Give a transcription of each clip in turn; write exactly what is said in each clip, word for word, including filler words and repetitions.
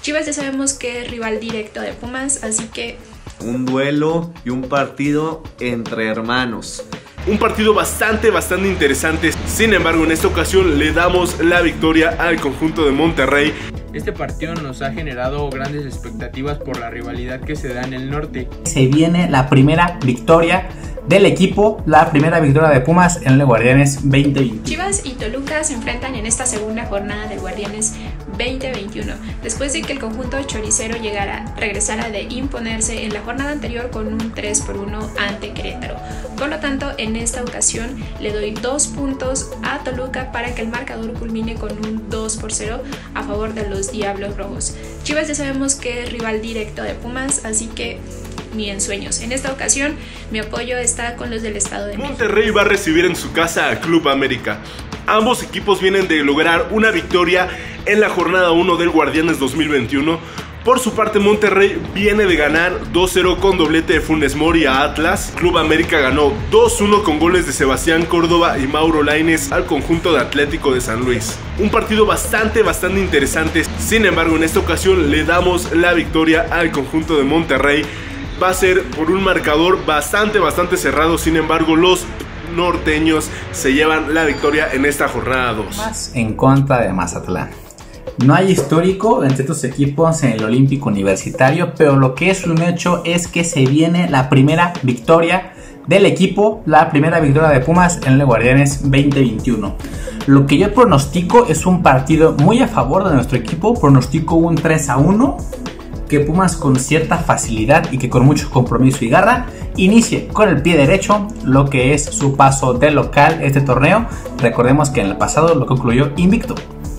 Chivas ya sabemos que es rival directo de Pumas, así que... un duelo y un partido entre hermanos. Un partido bastante, bastante interesante. Sin embargo, en esta ocasión le damos la victoria al conjunto de Monterrey. Este partido nos ha generado grandes expectativas por la rivalidad que se da en el norte. Se viene la primera victoria del equipo, la primera victoria de Pumas en el Guardianes veinte veintiuno. Chivas y Toluca se enfrentan en esta segunda jornada del Guardianes veinte veintiuno, después de que el conjunto choricero llegara, regresara de imponerse en la jornada anterior con un tres por uno ante Querétaro. Por lo tanto, en esta ocasión le doy dos puntos a Toluca para que el marcador culmine con un dos por cero a favor de los Diablos Rojos. Chivas ya sabemos que es rival directo de Pumas, así que ni en sueños. En esta ocasión mi apoyo está con los del Estado de México. Monterrey va a recibir en su casa a Club América. Ambos equipos vienen de lograr una victoria en la jornada uno del Guardianes dos mil veintiuno. Por su parte, Monterrey viene de ganar dos cero con doblete de Funes Mori a Atlas. Club América ganó dos uno con goles de Sebastián Córdoba y Mauro Lainez al conjunto de Atlético de San Luis. Un partido bastante, bastante interesante. Sin embargo, en esta ocasión le damos la victoria al conjunto de Monterrey. Va a ser por un marcador bastante, bastante cerrado. Sin embargo, los norteños se llevan la victoria en esta jornada dos. En contra de Mazatlán. No hay histórico entre estos equipos en el Olímpico Universitario, pero lo que es un hecho es que se viene la primera victoria del equipo, la primera victoria de Pumas en el Guardianes veinte veintiuno. Lo que yo pronostico es un partido muy a favor de nuestro equipo. Pronostico un tres a uno, que Pumas con cierta facilidad y que con mucho compromiso y garra inicie con el pie derecho lo que es su paso de local este torneo. Recordemos que en el pasado lo concluyó invicto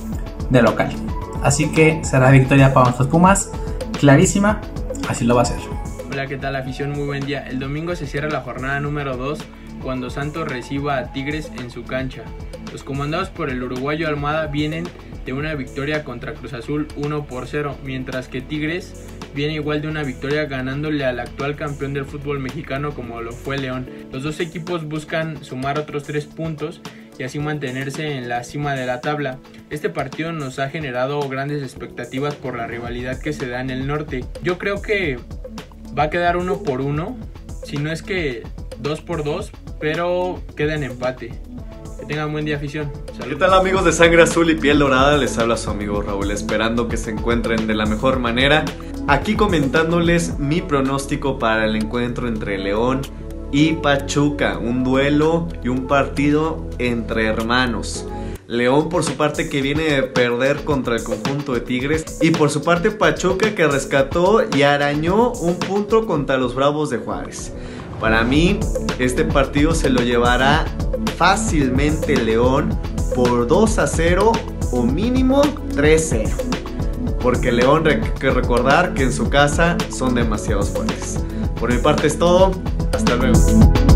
de local, así que será victoria para nuestros Pumas, clarísima, así lo va a ser. Hola, ¿qué tal afición? Muy buen día. El domingo se cierra la jornada número dos cuando Santos reciba a Tigres en su cancha. Los comandados por el uruguayo Almada vienen de una victoria contra Cruz Azul uno por cero, mientras que Tigres viene igual de una victoria ganándole al actual campeón del fútbol mexicano como lo fue León. Los dos equipos buscan sumar otros tres puntos y así mantenerse en la cima de la tabla. Este partido nos ha generado grandes expectativas por la rivalidad que se da en el norte. Yo creo que va a quedar uno por uno, si no es que dos por dos, pero queda en empate. Que tengan buen día, afición. Salud. ¿Qué tal, amigos de Sangre Azul y Piel Dorada? Les habla su amigo Raúl, esperando que se encuentren de la mejor manera. Aquí comentándoles mi pronóstico para el encuentro entre León y Pachuca, un duelo y un partido entre hermanos. León por su parte que viene de perder contra el conjunto de Tigres, y por su parte Pachuca que rescató y arañó un punto contra los Bravos de Juárez. Para mí este partido se lo llevará fácilmente León por dos a cero o mínimo tres cero, porque León hay que recordar que en su casa son demasiados fuertes. Por mi parte es todo, hasta luego.